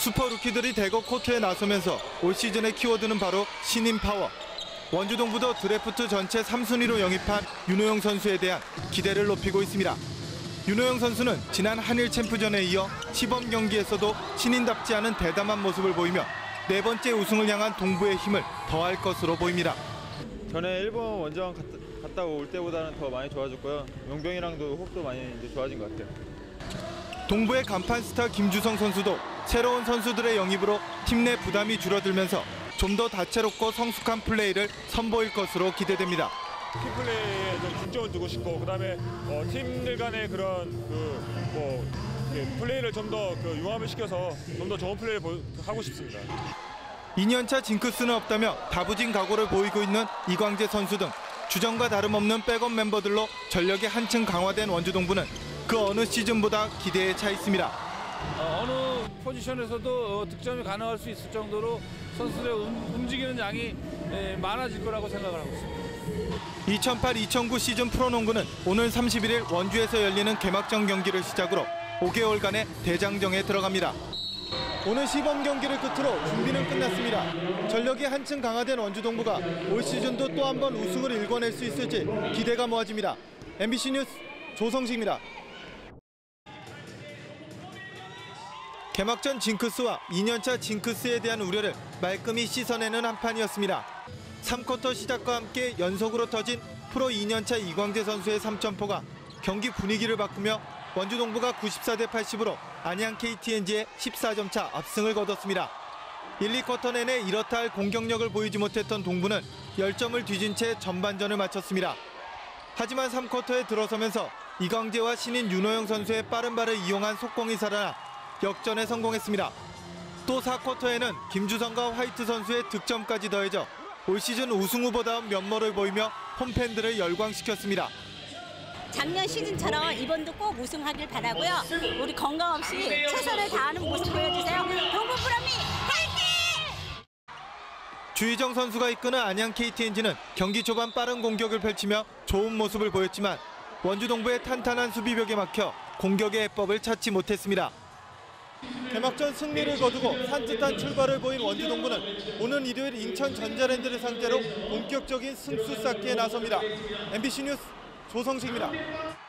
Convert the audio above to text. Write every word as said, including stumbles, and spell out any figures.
슈퍼 루키들이 대거 코트에 나서면서 올 시즌의 키워드는 바로 신인 파워. 원주동부도 드래프트 전체 삼 순위로 영입한 윤호영 선수에 대한 기대를 높이고 있습니다. 윤호영 선수는 지난 한일 챔프전에 이어 시범 경기에서도 신인답지 않은 대담한 모습을 보이며 네 번째 우승을 향한 동부의 힘을 더할 것으로 보입니다. 전에 일본 원정 갔다, 갔다 올 때보다는 더 많이 좋아졌고요. 용병이랑도 호흡도 많이 이제 좋아진 것 같아요. 동부의 간판 스타 김주성 선수도 새로운 선수들의 영입으로 팀 내 부담이 줄어들면서 좀 더 다채롭고 성숙한 플레이를 선보일 것으로 기대됩니다. 팀 플레이에 좀 중점을 두고 싶고, 그다음에 어, 팀들 간의 그런 그 뭐 플레이를 좀 더 그 융합을 시켜서 좀 더 좋은 플레이를 보, 하고 싶습니다. 이 년차 징크스는 없다며 다부진 각오를 보이고 있는 이광재 선수 등 주전과 다름없는 백업 멤버들로 전력이 한층 강화된 원주동부는 그 어느 시즌보다 기대에 차 있습니다. 어, 어느 포지션에서도 어, 득점이 가능할 수 있을 정도로 선수들의 음, 움직이는 양이 에, 많아질 거라고 생각을 하고 있습니다. 이천팔 이천구 시즌 프로농구는 오늘 삼십일 일 원주에서 열리는 개막전 경기를 시작으로 오 개월간의 대장정에 들어갑니다. 오늘 시범 경기를 끝으로 준비는 끝났습니다. 전력이 한층 강화된 원주동부가 올 시즌도 또 한 번 우승을 일궈낼 수 있을지 기대가 모아집니다. 엠비씨 뉴스 조성식입니다. 개막전 징크스와 이 년차 징크스에 대한 우려를 말끔히 씻어내는 한 판이었습니다. 삼 쿼터 시작과 함께 연속으로 터진 프로 이 년차 이광재 선수의 삼점포가 경기 분위기를 바꾸며 원주동부가 구십사 대 팔십으로 안양 케이티엔지의 십사 점 차 압승을 거뒀습니다. 일, 이 쿼터 내내 이렇다 할 공격력을 보이지 못했던 동부는 십 점을 뒤진 채 전반전을 마쳤습니다. 하지만 삼 쿼터에 들어서면서 이광재와 신인 윤호영 선수의 빠른 발을 이용한 속공이 살아나 역전에 성공했습니다. 또 사 쿼터에는 김주성과 화이트 선수의 득점까지 더해져 올 시즌 우승 후보다운 면모를 보이며 홈팬들을 열광시켰습니다. 작년 시즌처럼 이번도 꼭 우승하길 바라고요. 우리 건강 없이 최선을 다하는 모습 보여주세요. 동부 프로미 화이팅! 주희정 선수가 이끄는 안양 케이티엔지는 경기 초반 빠른 공격을 펼치며 좋은 모습을 보였지만 원주동부의 탄탄한 수비벽에 막혀 공격의 해법을 찾지 못했습니다. 개막전 승리를 거두고 산뜻한 출발을 보인 원주동부는 오는 일요일 인천 전자랜드를 상대로 본격적인 승수 쌓기에 나섭니다. 엠비씨 뉴스 조성식입니다.